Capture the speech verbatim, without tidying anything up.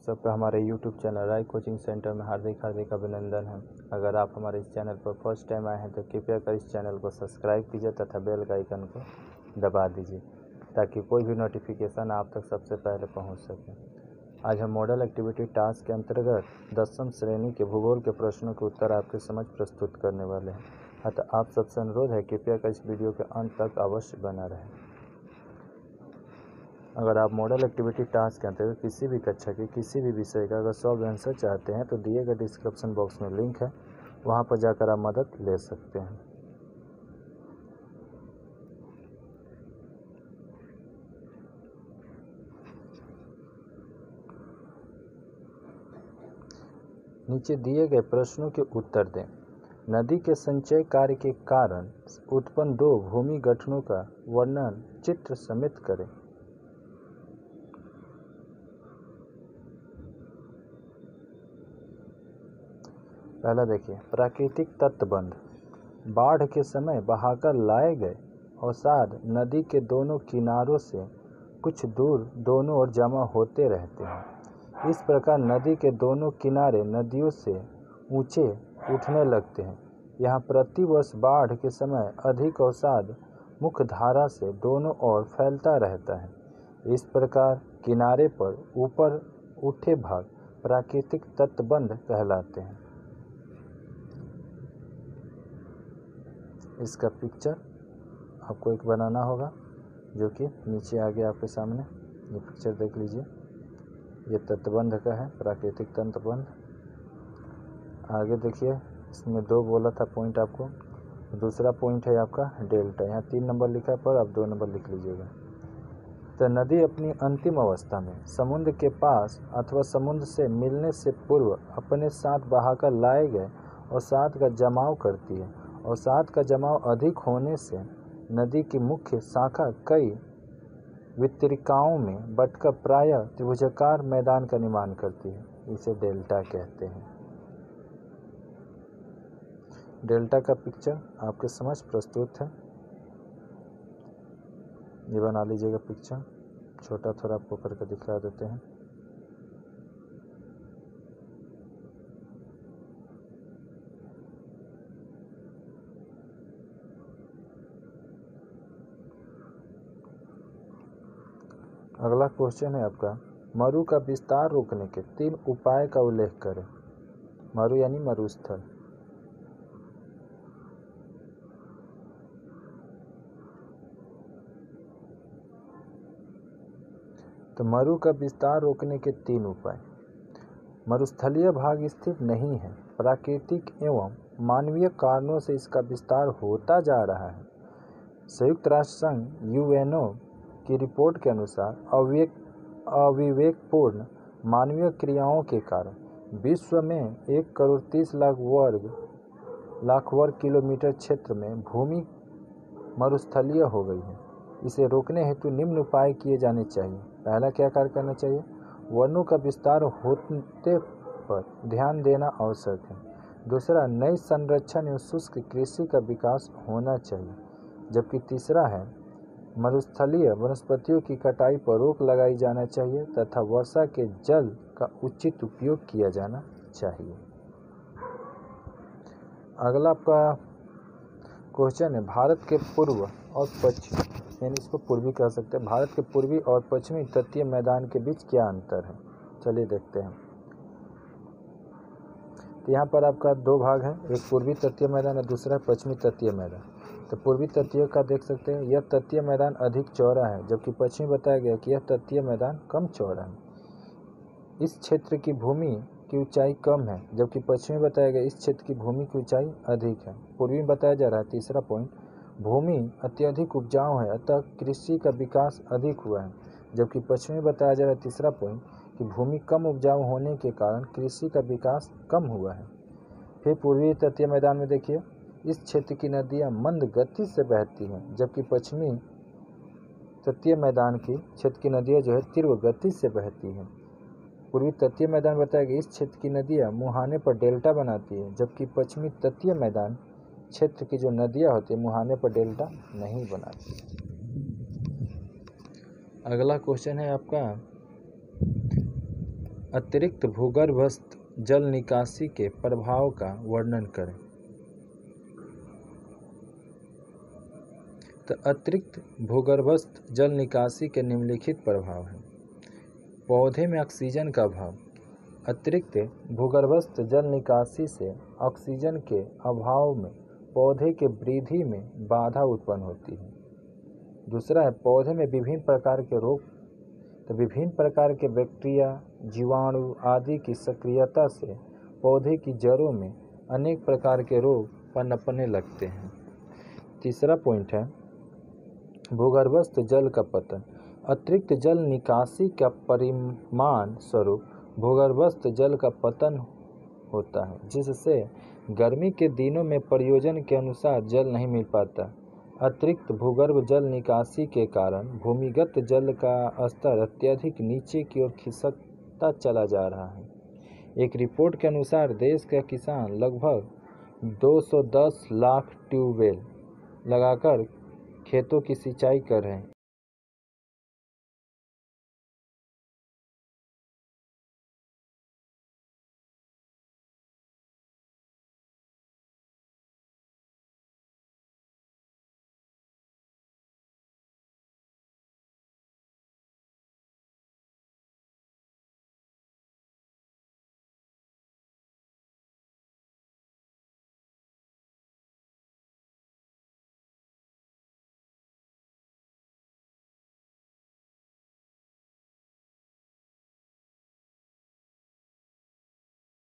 सबका हमारे YouTube channel Rai coaching centre में हार्दिक हार्दिक अभिनंदन है। अगर आप हमारे इस चैनल पर फर्स्ट टाइम आए हैं तो कृपया कर इस चैनल को सब्सक्राइब कीजिए तथा बेल का आइकन को दबा दीजिए ताकि कोई भी नोटिफिकेशन आप तक सबसे पहले पहुंच सके। आज हम मॉडल एक्टिविटी टास्क के अंतर्गत दसवीं श्रेणी के भूगोल के प्रश्नों के उत्तर आपके समझ प्रस्तुत करने वाले हैं। अतः आप सबसे अनुरोध है कृपया कर इस वीडियो के अंत तक अवश्य बना रहें। अगर आप मॉडल एक्टिविटी टास्क के अंतर्गत किसी भी कक्षा के किसी भी विषय का अगर सॉल्व आंसर चाहते हैं तो दिए गए डिस्क्रिप्शन बॉक्स में लिंक है, वहां पर जाकर आप मदद ले सकते हैं। नीचे दिए गए प्रश्नों के उत्तर दें। नदी के संचय कार्य के कारण उत्पन्न दो भूमि गठनों का वर्णन चित्र समेत करें। पहला देखिए, प्राकृतिक तटबंध बाढ़ के समय बहाकर लाए गए अवसाद नदी के दोनों किनारों से कुछ दूर दोनों ओर जमा होते रहते हैं। इस प्रकार नदी के दोनों किनारे नदियों से ऊंचे उठने लगते हैं। यहाँ प्रतिवर्ष बाढ़ के समय अधिक अवसाद मुख्य धारा से दोनों ओर फैलता रहता है। इस प्रकार किनारे पर ऊपर उठे भाग प्राकृतिक तटबंध कहलाते हैं। इसका पिक्चर आपको एक बनाना होगा जो कि नीचे आ गया आपके सामने। ये पिक्चर देख लीजिए, ये तटबंध का है, प्राकृतिक तटबंध। आगे देखिए, इसमें दो बोला था पॉइंट आपको। दूसरा पॉइंट है आपका डेल्टा। यहाँ तीन नंबर लिखा है पर आप दो नंबर लिख लीजिएगा। तो नदी अपनी अंतिम अवस्था में समुद्र के पास अथवा समुद्र से मिलने से पूर्व अपने साथ बहाकर लाए गए अवसाद का जमाव करती है। अवसाद का जमाव अधिक होने से नदी की मुख्य शाखा कई वितरिकाओं में बटकर प्रायः त्रिभुजाकार मैदान का निर्माण करती है। इसे डेल्टा कहते हैं। डेल्टा का पिक्चर आपके समझ प्रस्तुत है। ये बना लीजिएगा पिक्चर, छोटा थोड़ा आपको करके दिखा देते हैं। अगला क्वेश्चन है आपका, मरु का विस्तार रोकने के तीन उपाय का उल्लेख करें। मरु यानी मरुस्थल। तो मरु का विस्तार रोकने के तीन उपाय। मरुस्थलीय भाग स्थिर नहीं है। प्राकृतिक एवं मानवीय कारणों से इसका विस्तार होता जा रहा है। संयुक्त राष्ट्र संघ यूएनओ की रिपोर्ट के अनुसार अविवेक अविवेकपूर्ण मानवीय क्रियाओं के कारण विश्व में एक करोड़ तीस लाख वर्ग लाख वर्ग किलोमीटर क्षेत्र में भूमि मरुस्थलीय हो गई है। इसे रोकने हेतु निम्न उपाय किए जाने चाहिए। पहला क्या कार्य करना चाहिए? वनों का विस्तार होने पर ध्यान देना आवश्यक है। दूसरा, नई संरक्षण एवं शुष्क कृषि का विकास होना चाहिए। जबकि तीसरा है, मरुस्थलीय वनस्पतियों की कटाई पर रोक लगाई जाना चाहिए तथा वर्षा के जल का उचित उपयोग किया जाना चाहिए। अगला आपका क्वेश्चन है, भारत के पूर्व और पश्चिम, यानी इसको पूर्वी कह सकते हैं, भारत के पूर्वी और पश्चिमी तटीय मैदान के बीच क्या अंतर है? चलिए देखते हैं। तो यहाँ पर आपका दो भाग है, एक पूर्वी तटीय मैदान और दूसरा पश्चिमी तटीय मैदान। तो पूर्वी तटीय का देख सकते हैं, यह तटीय मैदान अधिक चौड़ा है, जबकि पश्चिमी बताया गया कि यह तटीय मैदान कम चौड़ा है। इस क्षेत्र की भूमि की ऊंचाई कम है, जबकि पश्चिमी बताया गया इस क्षेत्र की भूमि की ऊंचाई अधिक है। पूर्वी में बताया जा रहा है तीसरा पॉइंट, भूमि अत्यधिक उपजाऊ है अतः कृषि का विकास अधिक हुआ है। जबकि पश्चिमी बताया जा रहा है तीसरा पॉइंट कि भूमि कम उपजाऊ होने के कारण कृषि का विकास कम हुआ है। फिर पूर्वी तटीय मैदान में देखिए, इस क्षेत्र की नदियां मंद गति से बहती हैं, जबकि पश्चिमी तटीय मैदान की क्षेत्र की नदियां जो है तीव्र गति से बहती हैं। पूर्वी तटीय मैदान बताया गया इस क्षेत्र की नदियां मुहाने पर डेल्टा बनाती है, जबकि पश्चिमी तटीय मैदान क्षेत्र की जो नदियां होती है मुहाने पर डेल्टा नहीं बनाती। अगला क्वेश्चन है आपका, अतिरिक्त भूगर्भस्थ जल निकासी के प्रभाव का वर्णन करें। तो अतिरिक्त भूगर्भस्थ जल निकासी के निम्नलिखित प्रभाव हैं। पौधे में ऑक्सीजन का अभाव। अतिरिक्त भूगर्भस्थ जल निकासी से ऑक्सीजन के अभाव में पौधे के वृद्धि में बाधा उत्पन्न होती है। दूसरा है पौधे में विभिन्न प्रकार के रोग। तो विभिन्न प्रकार के बैक्टीरिया, जीवाणु आदि की सक्रियता से पौधे की जड़ों में अनेक प्रकार के रोग पनपने लगते हैं। तीसरा पॉइंट है भूगर्भस्थ जल का पतन। अतिरिक्त जल निकासी का परिणाम स्वरूप भूगर्भस्थ जल का पतन होता है, जिससे गर्मी के दिनों में प्रयोजन के अनुसार जल नहीं मिल पाता। अतिरिक्त भूगर्भ जल निकासी के कारण भूमिगत जल का स्तर अत्यधिक नीचे की ओर खिसकता चला जा रहा है। एक रिपोर्ट के अनुसार देश के किसान लगभग दो सौ दस लाख ट्यूबवेल लगाकर खेतों की सिंचाई कर रहे हैं।